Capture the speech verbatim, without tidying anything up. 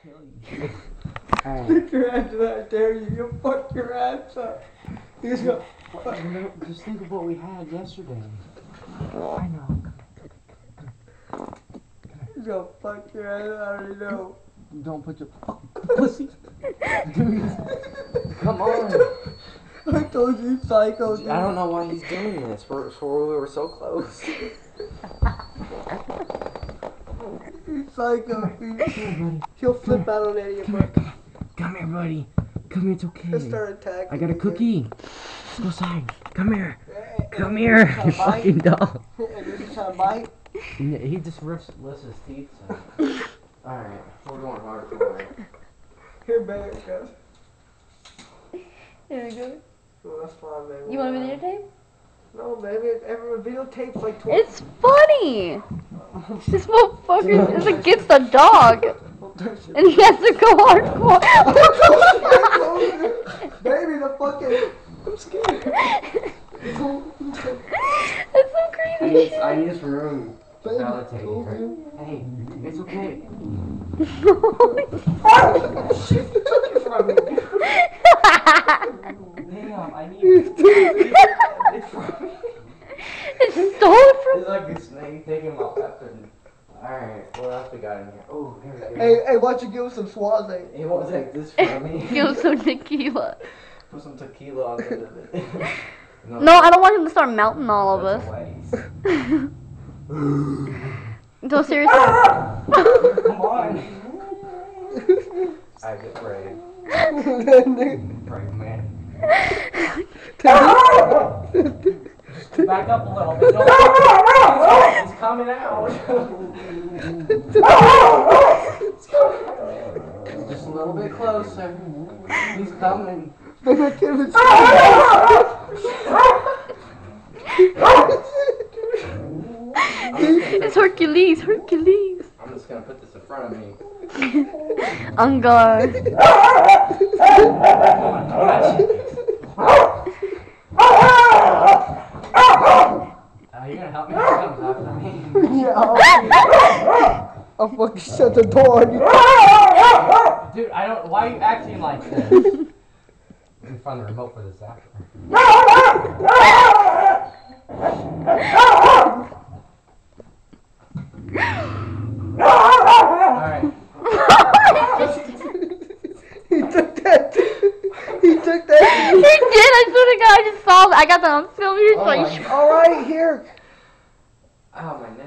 kill you. Alright. Put your hands up, I dare you. You fuck your ass up. You just go. No, just think of what we had yesterday. I know. He's gonna fuck your ass. I already know. Don't put your pussy. Come on. I told you, psycho. Dude. I don't know why he's doing this. We're, we're, we were so close. You psycho, dude. He'll flip out on any of Come here, come, come here, buddy. Come here, it's okay. He'll start attacking. I got a cookie. Let's go outside. Come here. Hey, Come here, you bite? fucking dog. And you're just trying to bite? He just rips, lifts his teeth. So. Alright, we're going hardcore. Here, babe, guys. Here we go. Oh, that's fine, baby. You want a videotape? No, baby. Every videotape's like twenty. It's funny! This motherfucker is against the dog! And he has to go hardcore! Baby, the fucking. I'm scared. That's so I crazy! need, I need this room. Baby, Validating told her. you. Hey, it's okay. She took it from me. Damn, I need it from me. It stole it from It's like a snake taking my weapon. Alright, what else we got in here? Oh, here we go. Hey, hey, why don't you give us some swaze? He won't take this from me. Give him some tequila. Put some tequila on the end of it. No, I don't want him to start melting all of That's us. a waste. No, seriously. Come on. I get brave. Brave man. Back up a little bit. Don't He's coming out. Just a little bit closer. He's coming. Baby, I can't even It's Hercules, Hercules. I'm just gonna put this in front of me. On guard. Uh, you gonna help me? He comes after me. Yeah, I'll, I'll fucking shut the door on you. Dude, I don't. Why are you acting like this? We can find the remote for this after. Alright. He took that. He took that. He did, I swear to God, I just saw it. I got that on film. You're Oh like, my- All right, here. Oh, my neck.